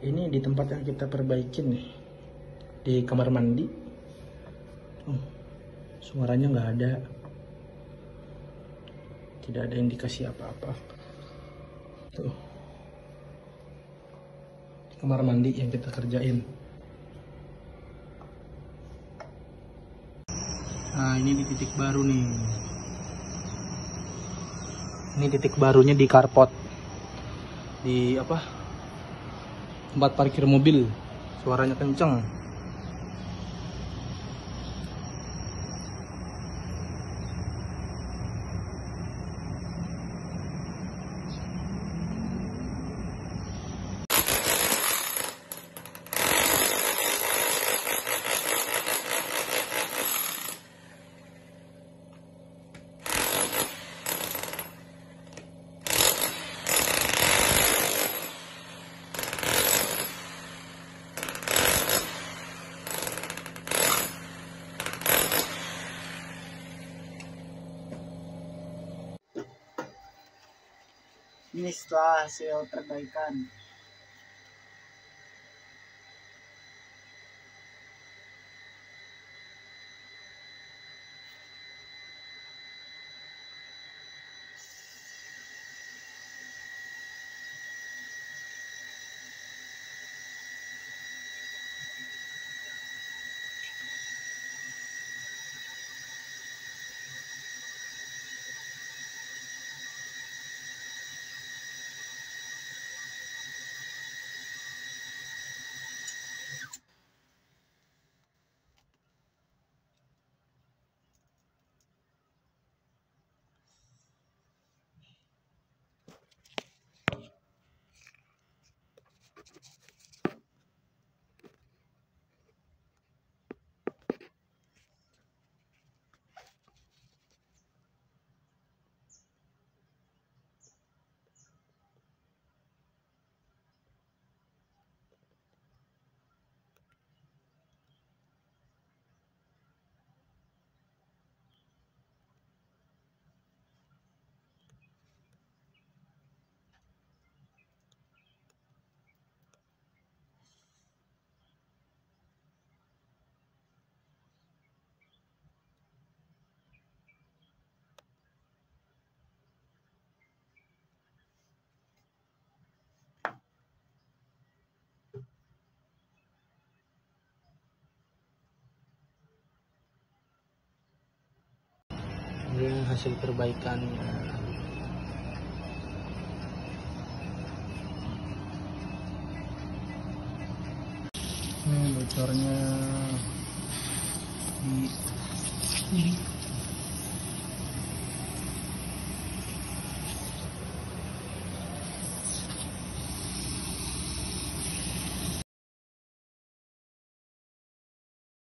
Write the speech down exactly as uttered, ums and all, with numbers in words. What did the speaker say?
Ini di tempat yang kita perbaikin nih, di kamar mandi. Oh, suaranya nggak ada, tidak ada indikasi apa-apa. Tuh, di kamar mandi yang kita kerjain. Nah, ini di titik baru nih. Ini titik barunya di carport, di apa? Tempat parkir mobil. Suaranya kenceng. Ini setelah hasil perbaikan. Ini hasil perbaikannya. Ini bocornya di ini.